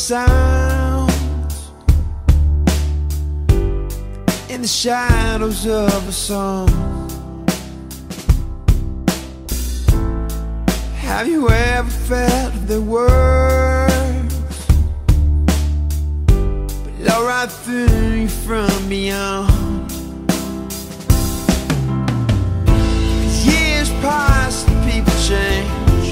sounds in the shadows of a song. Have you ever felt the words blow right through you from beyond? 'Cause years pass and people change.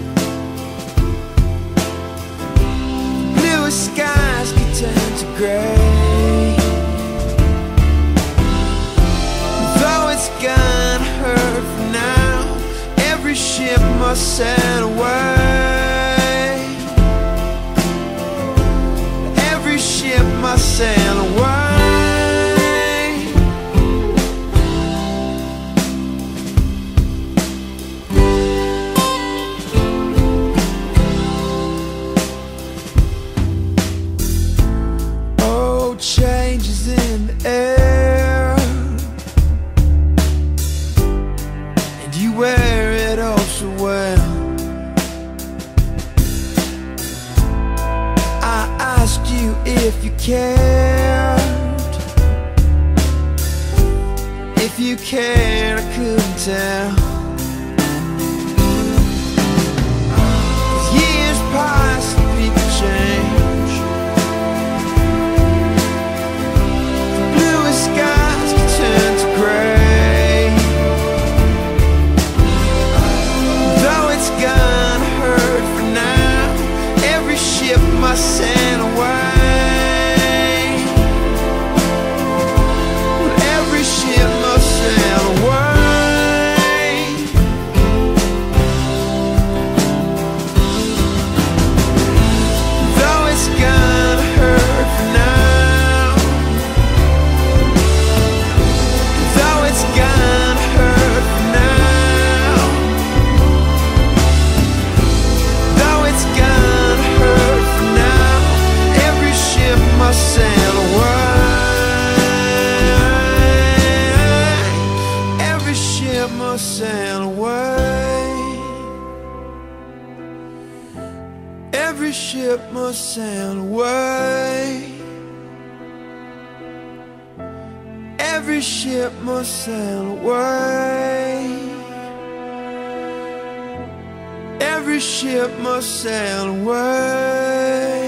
Bluer skies can turn to grey. Though it's gonna hurt for now, every ship must sail away. Every ship must sail away. Oh, changes in the air, and you wear it all so well. I asked you if you cared. If you cared, I couldn't tell. 'Cause years pass and people change. The bluest skies can turn to grey. Though it's gonna hurt for now, every ship must sail away. Every ship must sail away. Though it's gonna hurt for now, though it's gonna hurt for now, though it's gonna hurt for now, every ship must sail away. Every ship must sail away. Every ship must sail away. Every ship must sail away. Every ship must sail away.